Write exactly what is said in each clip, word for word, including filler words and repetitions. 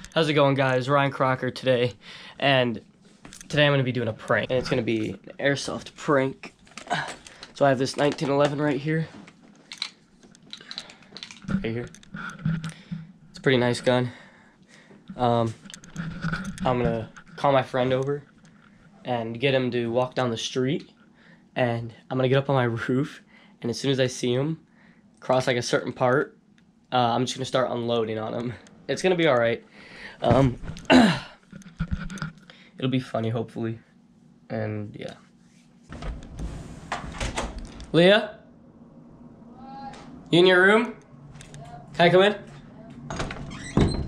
How's it going, guys? Ryan Crocker today, and today I'm going to be doing a prank, and it's going to be an airsoft prank. So I have this nineteen eleven right here. Right here. It's a pretty nice gun. Um, I'm going to call my friend over and get him to walk down the street, and I'm going to get up on my roof, and as soon as I see him cross like a certain part, uh, I'm just going to start unloading on him. It's going to be alright. Um, it'll be funny, hopefully, and yeah. Leah? What? You in your room? Yeah. Can I come in?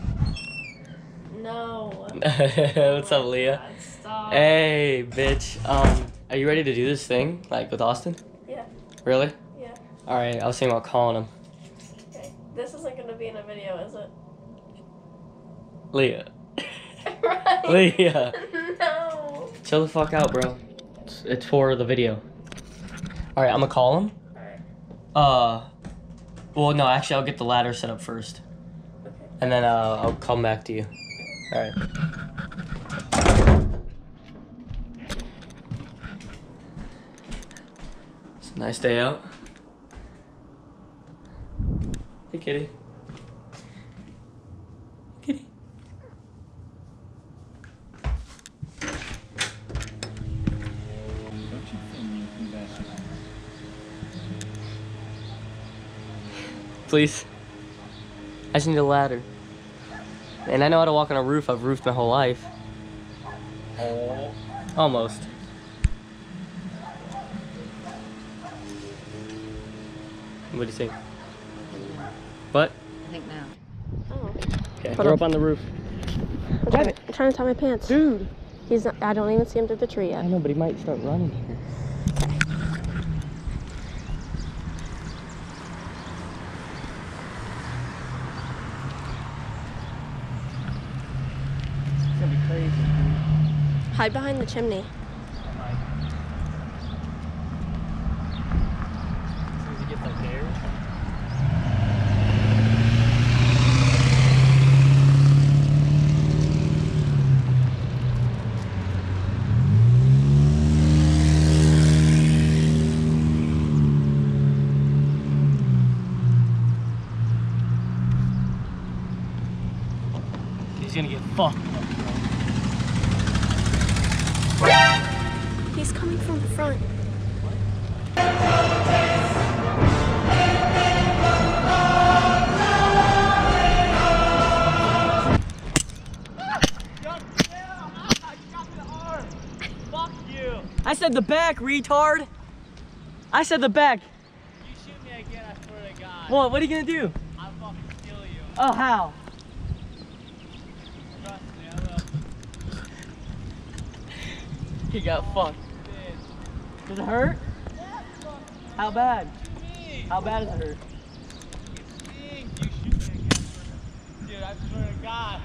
No. What's up, Leah? God, stop. Hey, bitch. Um, are you ready to do this thing, like, with Austin? Yeah. Really? Yeah. Alright, I was thinking about calling him. Okay. This isn't gonna be in a video, is it? Leah. Right. Leah. No. Chill the fuck out, bro. It's, it's for the video. Alright, I'm gonna call him. Alright. Uh, well, no, actually, I'll get the ladder set up first. Okay. And then uh, I'll come back to you. Alright. It's a nice day out. Hey, kitty. Kitty. Please. I just need a ladder. And I know how to walk on a roof. I've roofed my whole life. Oh. Almost. What do you think? What? I think now. Oh. Okay, we're up on the roof. I'm trying, I'm trying to tie my pants. Dude! He's not, I don't even see him through the tree yet. I know, but he might start running here. It's gonna be crazy, dude. Hide behind the chimney. As soon as he gets like there. He's gonna get fucked up, bro. He's coming from the front. I said the back, retard. I said the back. You shoot me again, I swear to God. What? What are you gonna do? I'll fucking kill you. Oh, how? Trust me, I will. He got fucked. Bitch. Does it hurt? Yeah, fuck. How bad? What do you mean? How bad does it hurt? It stings. You shoot me again. For... Dude, I swear to God.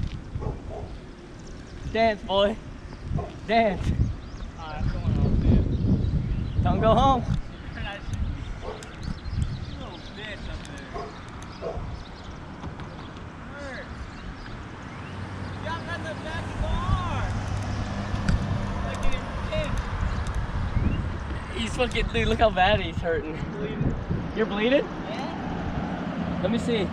Dance, boy. Dance. Alright, I'm going home, dude. Don't go home. You're not shooting me. You little bitch up there. Hurt. Yeah, I'm at the back of the arm. Like getting pinched. He's fucking, dude, look how bad he's hurting. Bleeding. You're bleeding? Yeah? Let me see.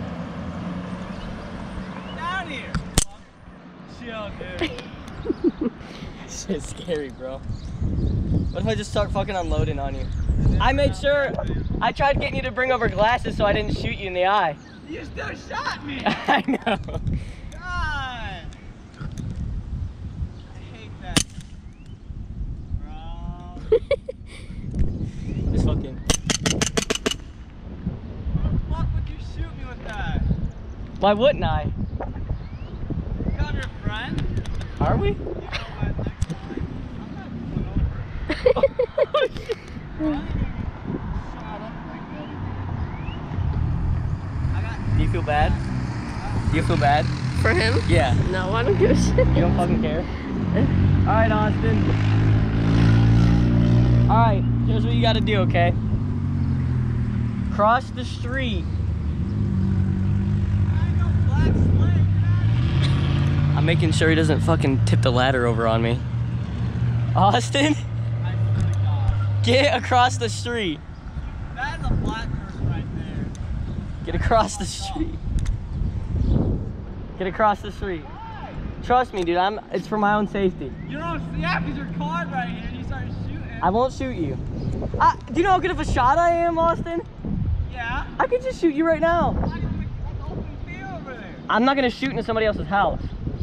Down here. Chill, dude. Shit's scary, bro. What if I just start fucking unloading on you? I made sure, I tried getting you to bring over glasses so I didn't shoot you in the eye. You still shot me! I know. God! I hate that. Bro. Just fucking. Why the fuck would you shoot me with that? Why wouldn't I? Because I'm your friend? Are we? You know what? Next time, I'm not pulling over. Oh, shit. Bro, I'm gonna get shot up like that. I got... Do you feel bad? Do you feel bad? For him? Yeah. No, I don't give a shit. You don't fucking care? Alright, Austin. Alright, here's what you gotta do, okay? Cross the street. I ain't no black sling. I'm making sure he doesn't fucking tip the ladder over on me. Austin, I swear to God. get across the street. That is a black person right there. Get across the street. Get across the street. Why? Trust me, dude. I'm. It's for my own safety. You don't see that because your car's right here and you started shooting. I won't shoot you. I, do you know how good of a shot I am, Austin? Yeah. I could just shoot you right now. Why you make that open field over there? I'm not gonna shoot into somebody else's house.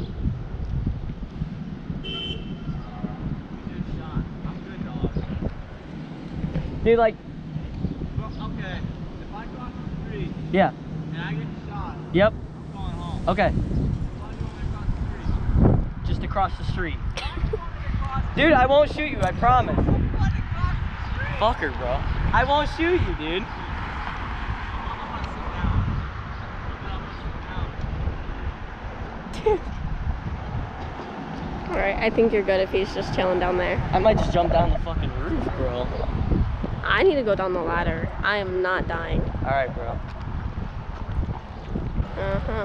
Good shot. I'm good, dog. Dude, like, Well, okay. If I cross the street yeah. and I get shot, Yep. I'm going home. Okay. Why do you want me to cross the street? Just across the street. Why do you want me to cross the Dude, I won't shoot you. I promise. street? Why do you cross the street? Fucker, bro. I won't shoot you, dude. I'm gonna sit down. I'm gonna sit down. Alright, I think you're good if he's just chilling down there. I might just jump down the fucking roof, bro. I need to go down the ladder. I am not dying. All right, bro. Uh-huh.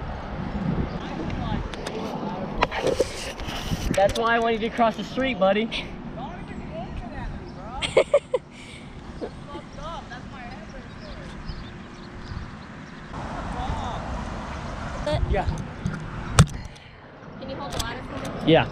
That's why I wanted you to cross the street, buddy. Don't even aim it at me, bro. That's fucked up. That's my head right there. Yeah. Can you hold the ladder for me? Yeah.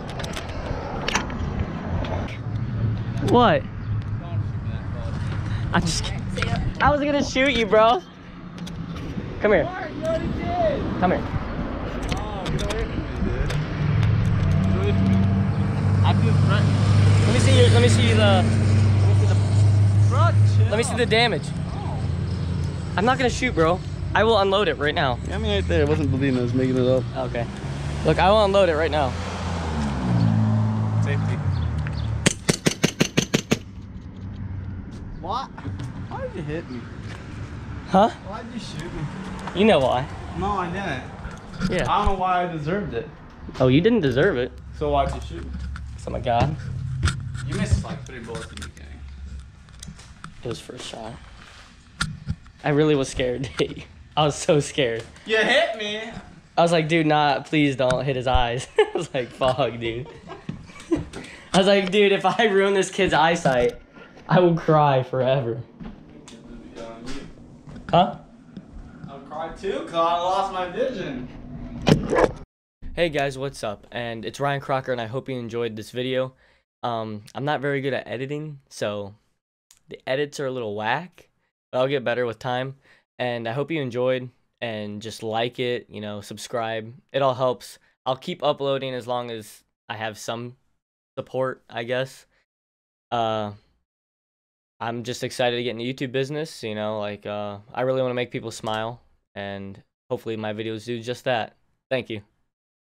What? Don't shoot me that close. I'm just kidding. See ya. I was gonna shoot you, bro. Come here. Mark, you already did. Come here. Oh, get away from me, dude. Get away from me. I feel threatened. Let me see your. Let me see the. Let me see the. Bro, chill. Let me see the damage. Oh. I'm not gonna shoot, bro. I will unload it right now. I mean, right there. I wasn't believing I was making it up. Okay. Look, I will unload it right now. Safety. What? Why did you hit me? Huh? Why did you shoot me? You know why? No, I didn't. Yeah. I don't know why I deserved it. Oh, you didn't deserve it. So why'd you shoot me? Oh my God. You missed like three bullets in the beginning. It was first shot. I really was scared. I was so scared. You hit me. I was like, dude, nah, please don't hit his eyes. I was like, fuck, dude. I was like, dude, if I ruin this kid's eyesight, I will cry forever. Huh? I'll cry too because I lost my vision. Hey guys, what's up? And it's Ryan Crocker, and I hope you enjoyed this video. Um, I'm not very good at editing, so the edits are a little whack, but I'll get better with time. And I hope you enjoyed, and just like it, you know, subscribe. It all helps. I'll keep uploading as long as I have some support, I guess. Uh, I'm just excited to get in the YouTube business, you know, like, uh, I really want to make people smile, and hopefully my videos do just that. Thank you.